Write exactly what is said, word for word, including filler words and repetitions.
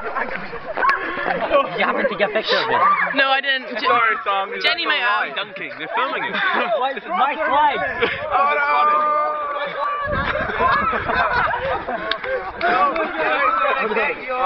You happened to get a picture of it? No, I didn't. Je Sorry, Tom. Jenny might have. Dunking. They're filming it. It's my slide. Oh no!